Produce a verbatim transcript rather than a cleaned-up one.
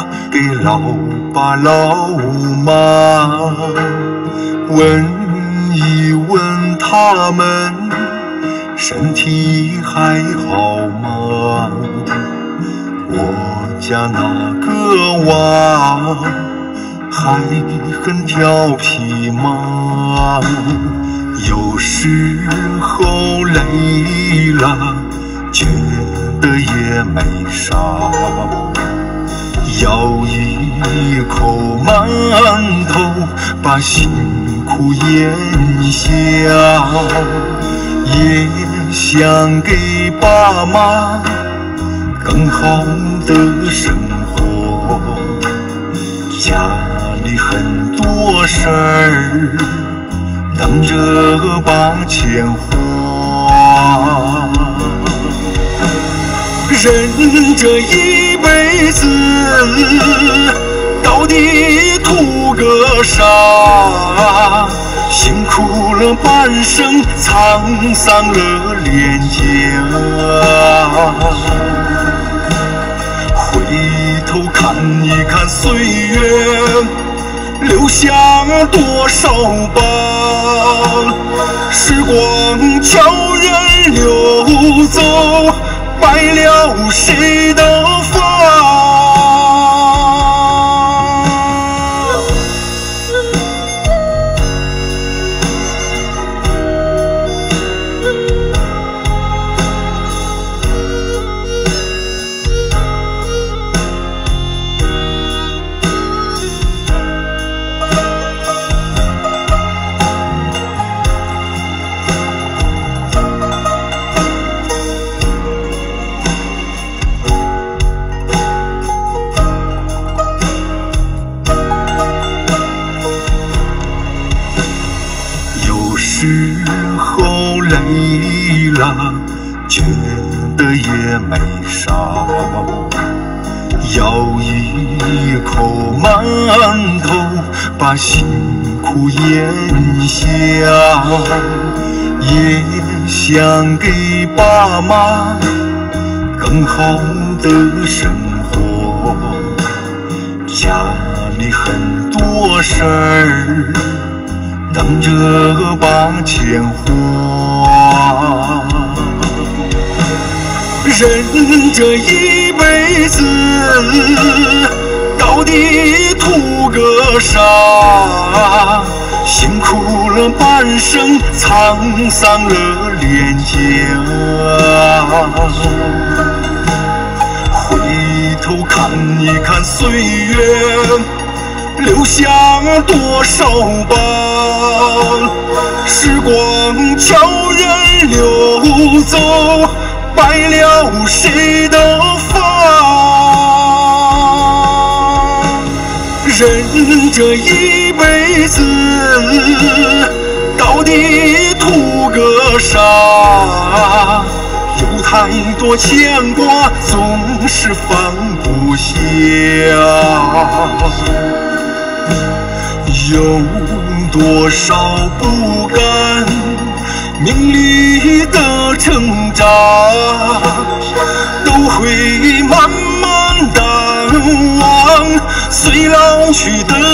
给老爸老妈，问一问他们身体还好吗？我家那个娃还很调皮吗？有时候累了，觉得也没啥，咬一口馒头，把辛苦咽下，也想给爸妈更好的生活。家里很多事儿等着把钱花，人这一辈子到底图个啥？辛苦了半生，沧桑了脸颊，回头看一看岁月留下多少疤，时光悄然流走，白了谁的发？时候累了，觉得也没啥，咬一口馒头，把辛苦咽下，也想给爸妈更好的生活。家里很多事儿等着把钱花，人这一辈子到底图个啥？辛苦了半生，沧桑了脸颊，回头看一看岁月留下多少疤，时光悄然流走，白了谁的发？人这一辈子到底图个啥？有太多牵挂，总是放不下。有多少不甘名利的挣扎，都会慢慢淡忘，随老去的